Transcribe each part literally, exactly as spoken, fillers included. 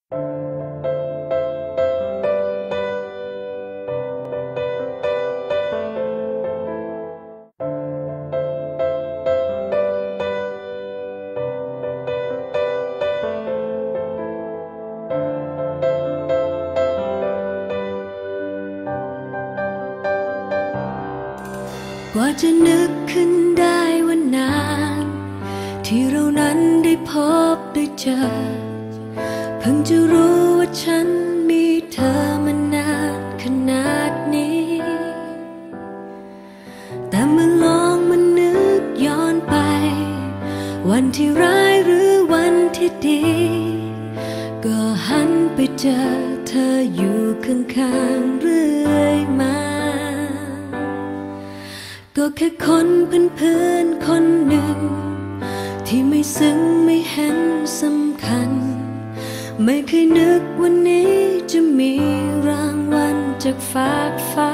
กว่าจะนึกขึ้นได้ว่านานที่เรานั้นได้พบได้เจอเพิ่งจะรู้ว่าฉันมีเธอมานานขนาดนี้แต่เมื่อลองมานึกย้อนไปวันที่ร้ายหรือวันที่ดีก็หันไปเจอเธออยู่ข้างๆเรื่อยมาก็แค่คนเพื่อนๆคนหนึ่งที่ไม่ซึ้งไม่เห็นสำคัญไม่เคยนึกวันนี้จะมีรางวัลจากฟ้าฟ้า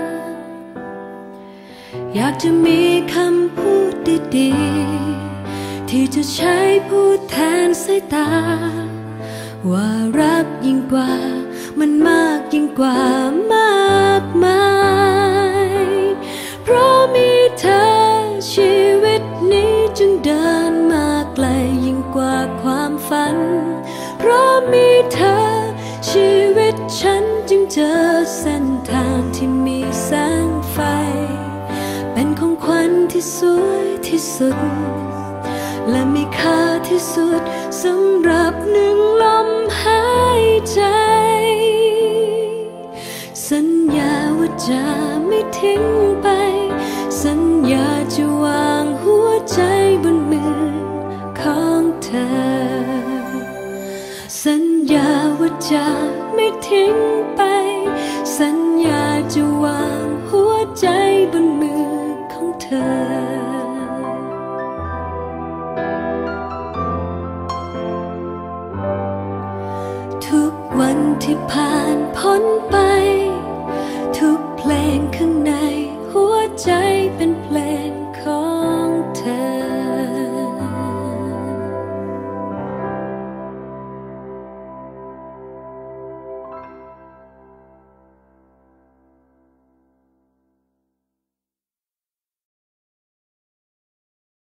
อยากจะมีคำพูดดีๆที่จะใช้พูดแทนสายตาว่ารักยิ่งกว่ามันมากยิ่งกว่ามากมายเพราะมีเธอชีวิตนี้จึงเดินมาไกลยิ่งกว่าความฝันเพราะมีเธอชีวิตฉันจึงเจอเส้นทางที่มีแสงไฟเป็นของขวัญที่สวยที่สุดและมีค่าที่สุดสำหรับหนึ่งลมหายใจสัญญาว่าจะไม่ทิ้งไปสัญญาจะวางหัวใจบนมือของเธอสัญญาว่าจะไม่ทิ้งไปสัญญาจะวางหัวใจบนมือของเธอทุกวันที่ผ่านพ้นไป